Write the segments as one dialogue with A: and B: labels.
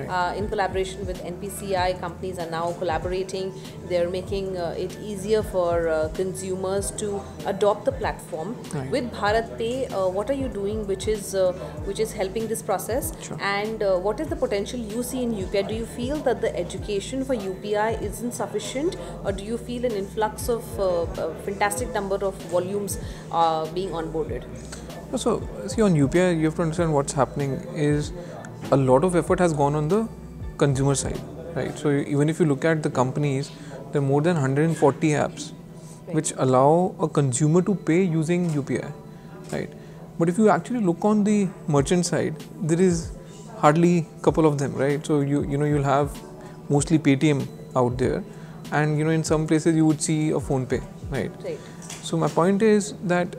A: In collaboration with NPCI, companies are now collaborating. They're making it easier for consumers to adopt the platform. With Bharat Pay, what are you doing which is helping this process? And what is the potential you see in UPI? Do you feel that the education for UPI isn't sufficient, or do you feel an influx of fantastic number of volumes being onboarded?
B: So, see, on UPI, you have to understand what's happening is a lot of effort has gone on the consumer side, right? So, even if you look at the companies, there are more than 140 apps which allow a consumer to pay using UPI, right? But if you actually look on the merchant side, there is hardly a couple of them, right? So, you'll have mostly Paytm out there, and in some places you would see a Phone Pay, right? So, my point is that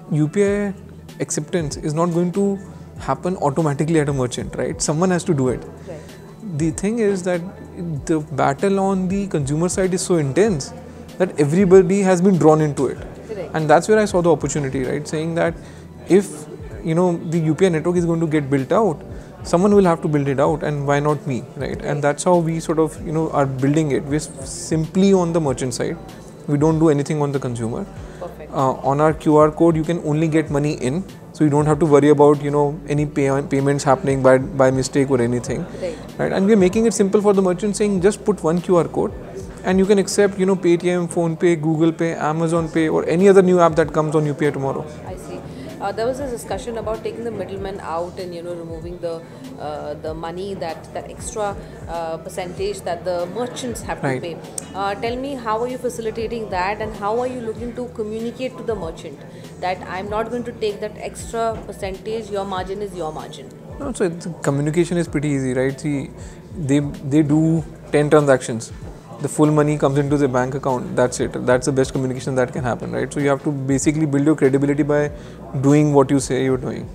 B: UPI acceptance is not going to happen automatically at a merchant, right? Someone has to do it. The thing is that the battle on the consumer side is so intense that everybody has been drawn into it. And that's where I saw the opportunity, right? Saying that if the UPI network is going to get built out, someone will have to build it out, and why not me, right? And that's how we sort of are building it. We're simply on the merchant side. We don't do anything on the consumer. On our QR code, you can only get money in, so you don't have to worry about any payments happening by mistake or anything, right? And we're making it simple for the merchant, saying just put one QR code, and you can accept Paytm, Phone Pay, Google Pay, Amazon Pay, or any other new app that comes on UPI tomorrow.
A: I see. There was a discussion about taking the middleman out and removing the money, that extra percentage that the merchants have to pay. Tell me, how are you facilitating that, and how are you looking to communicate to the merchant that I'm not going to take that extra percentage, your margin is your margin?
B: No, so communication is pretty easy, right? See, they do 10 transactions. The full money comes into the bank account. That's it. That's the best communication that can happen, right? So you have to basically build your credibility by doing what you say you're doing.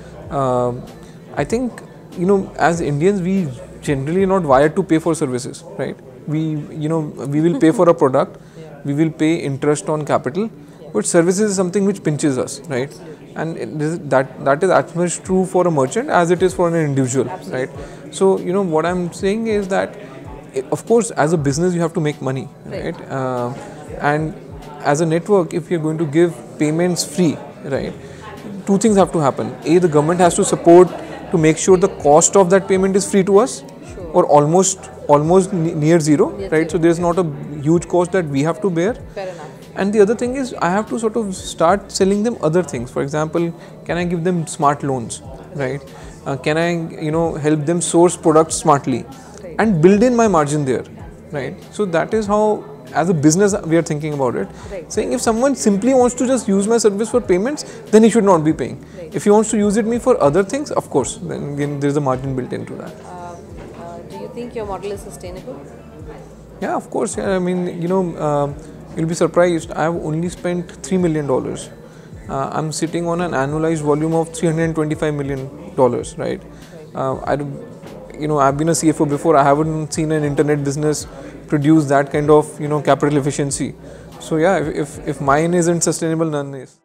B: I think as Indians, we generally are not wired to pay for services, right? We will pay for a product, we will pay interest on capital, but services is something which pinches us, right? And that is as much true for a merchant as it is for an individual, right? So what I'm saying is that, of course, as a business, you have to make money, right? And as a network, if you're going to give payments free, right, two things have to happen. A, the government has to support to make sure the cost of that payment is free to us, or almost near zero, right? So there's not a huge cost that we have to bear.
A: Fair enough.
B: And the other thing is, I have to sort of start selling them other things. For example, can I give them smart loans, right? Can I help them source products smartly, and build in my margin there, right? So that is how, as a business, we are thinking about it. Saying if someone simply wants to just use my service for payments, then he should not be paying. If he wants to use me for other things, of course, then again, there is a margin built into that.
A: Do you think your model is sustainable?
B: Yeah, of course. Yeah. I mean, you'll be surprised. I have only spent $3 million. I'm sitting on an annualized volume of $325 million, right? I've been a CFO before. I haven't seen an internet business produce that kind of capital efficiency. So yeah, if mine isn't sustainable, none is.